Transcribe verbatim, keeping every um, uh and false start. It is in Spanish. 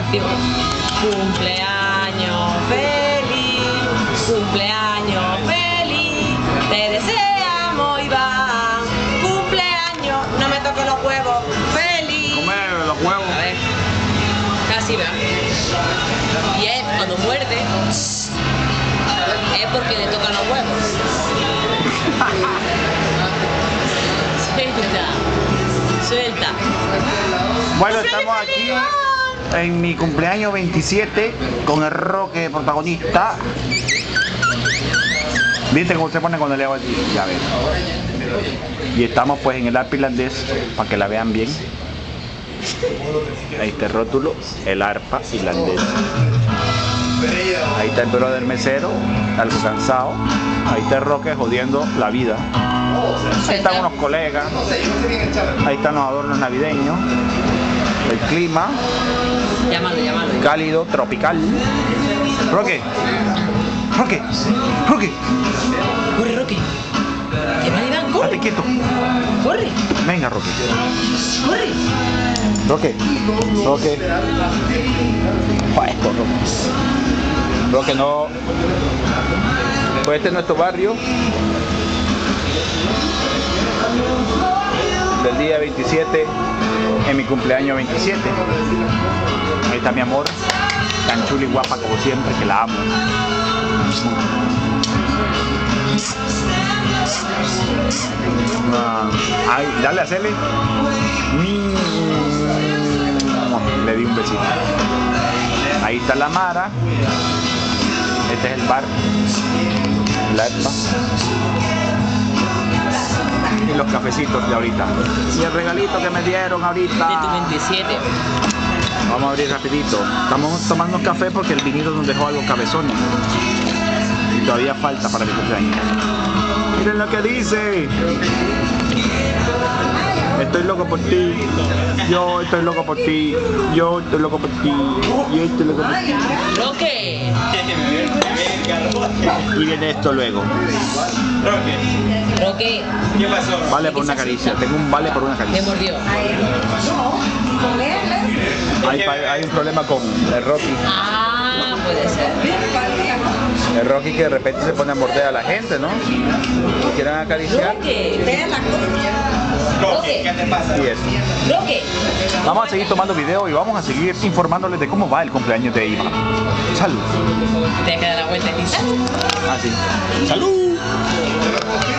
activo. Cumpleaños feliz, cumpleaños feliz, te deseamos, Iván. Cumpleaños, no me toques los huevos, feliz. Comer los huevos. A ver, casi va. Y es cuando muerde, es porque le tocan los huevos. Suelta, suelta. Bueno, estamos aquí en mi cumpleaños veintisiete con el Roque protagonista. ¿Viste cómo se pone cuando le hago así? Ya ves. Y estamos pues en el arpa irlandés para que la vean bien. Ahí está el rótulo, el arpa irlandés. Ahí está el brother mesero, algo cansado. Ahí está el Roque jodiendo la vida. Ahí están unos colegas. Ahí están los adornos navideños. El clima. Llámalo, llámalo. Cálido, tropical. Roque. Roque. Roque. Corre, Roque. ¿Qué va, Iván? Corre. Estate quieto. Corre. Venga, Roque. Corre. Roque. Roque. Joder, Roque. Roque no. Pues este es nuestro barrio. Del día veintisiete, en mi cumpleaños veintisiete. Ahí está mi amor, tan chula y guapa como siempre, que la amo. Ah, ay, dale a hacerle. Le di un besito. Ahí está la Mara. Este es el bar, la Espa. Y los cafecitos de ahorita. Y el regalito que me dieron ahorita. De tu veintisiete. Vamos a abrir rapidito. Estamos tomando café porque el vinilo nos dejó algo cabezones. Y todavía falta para mi cumpleaños. Miren lo que dice. Estoy loco por ti. Yo estoy loco por ti. Yo estoy loco por ti. Yo estoy loco por ti. Roque. Y viene esto luego. Roque. ¿Qué pasó? Vale por una caricia. Tengo un vale por una Te caricia. mordió. Hay, hay un problema con el Rocky. Ah, puede ser. El Rocky que de repente se pone a morder a la gente, ¿no? Que quieran acariciar. Roque. Roque, ¿qué te pasa? Y eso. Roque. Vamos a seguir tomando video y vamos a seguir informándoles de cómo va el cumpleaños de Iván. Salud. Te queda la vuelta. Ah, sí. Salud.